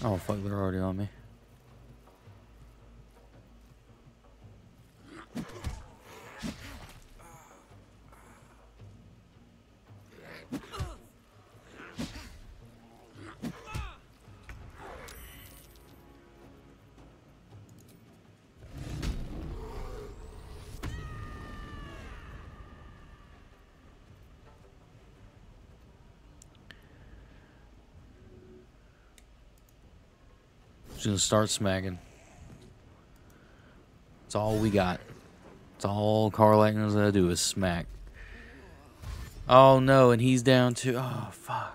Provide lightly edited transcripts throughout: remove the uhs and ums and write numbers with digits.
Oh fuck, they're already on me. Just gonna start smacking. That's all we got. That's all Karlach knows how to do is smack. Oh no, and he's down too. Oh fuck.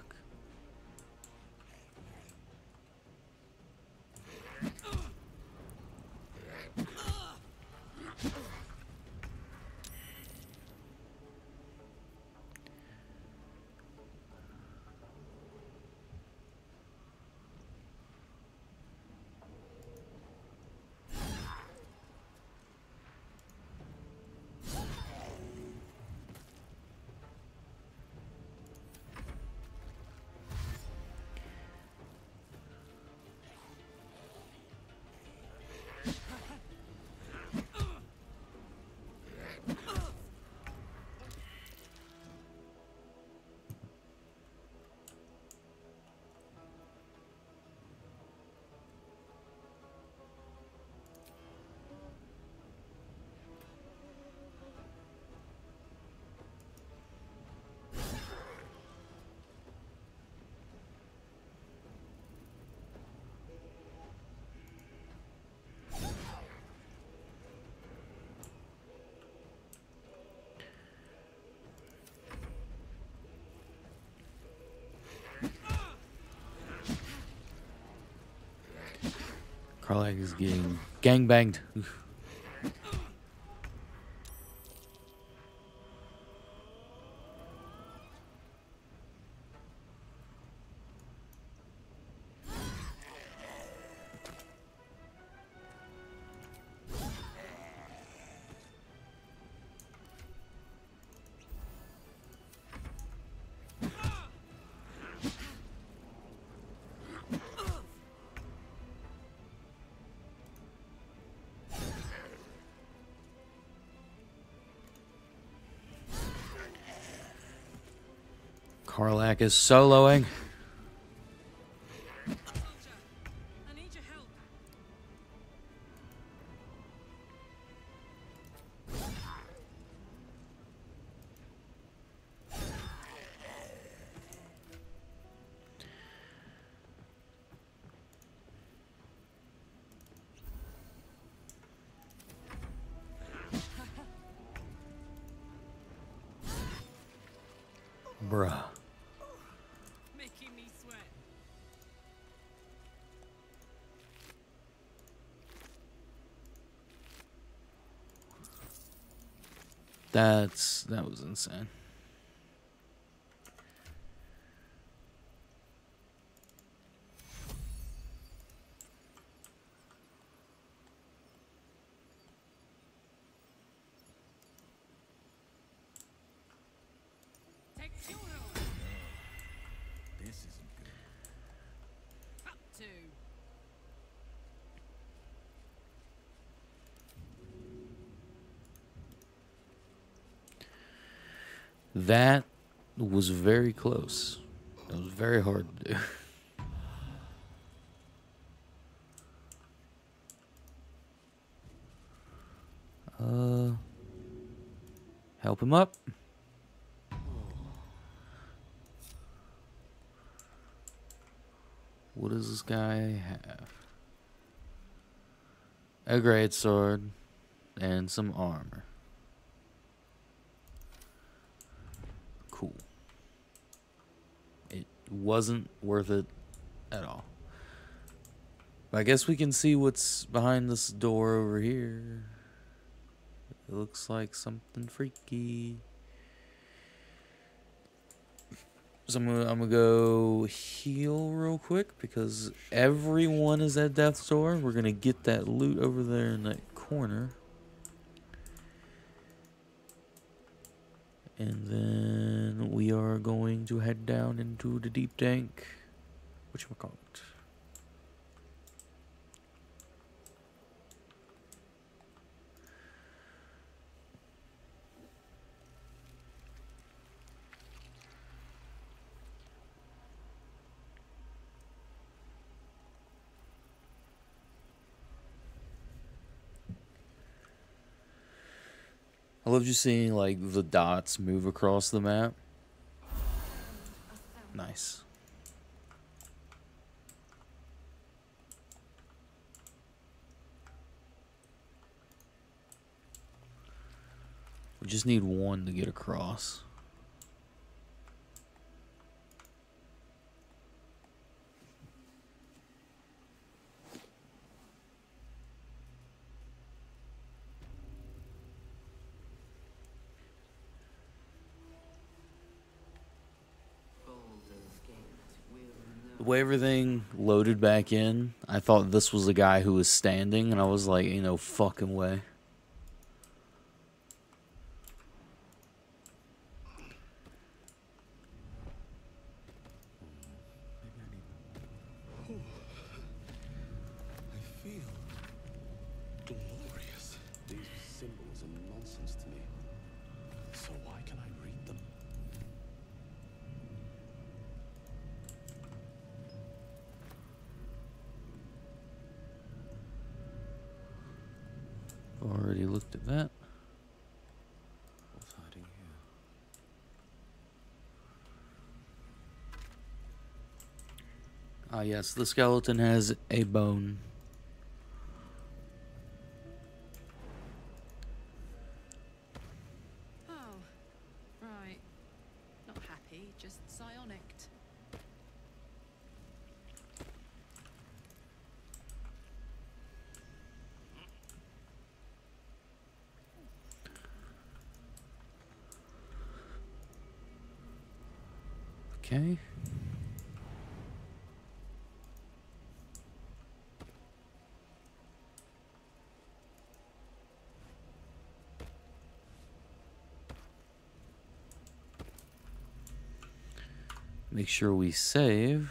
Karlach is getting gangbanged. Karlach is soloing. I need your help. Bruh. Making me sweat. That was insane. Take fuel. This isn't good. Up to. That was very close. That was very hard to do. Help him up. What does this guy have? A great sword and some armor. Cool. It wasn't worth it at all. But I guess we can see what's behind this door over here. It looks like something freaky. So I'm gonna go heal real quick because everyone is at death's door. We're gonna get that loot over there in that corner. And then we are going to head down into the deep tank. Whatchamacallit? I love just seeing like the dots move across the map. Nice. We just need one to get across. The way everything loaded back in, I thought this was the guy who was standing, and I was like, ain't no fucking way. I feel glorious. These symbols are nonsense to me. So why can I read them? Already looked at that. What's hiding here? Ah, yes, the skeleton has a bone. Oh, right. Not happy, just psionicked. Okay. Make sure we save.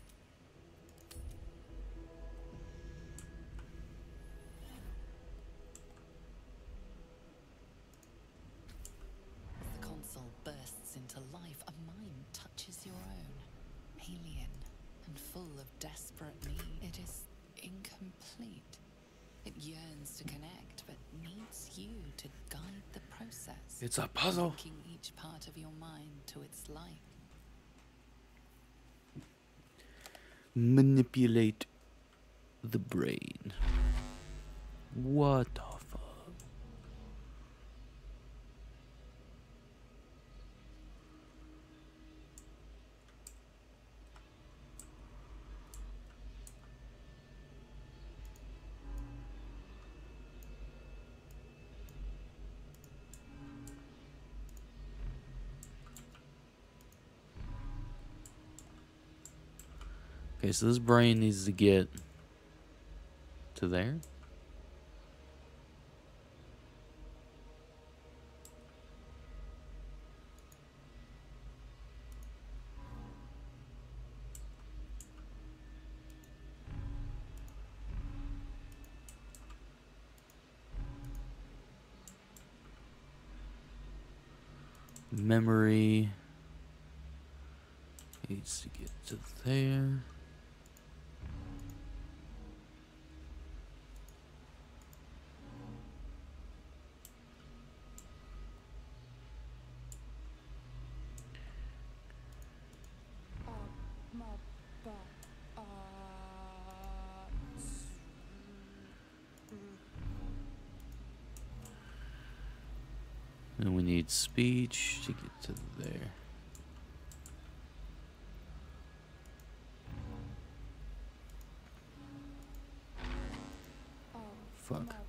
The console bursts into life. A mind touches your own. Alien and full of desperate need. It is incomplete. It yearns to connect, but needs you to guide the process. It's a puzzle. Linking each part of your mind to its like. Manipulate the brain. What the fuck? Okay, so this brain needs to get to there. Memory needs to get to there. And we need speech to get to there. Fuck.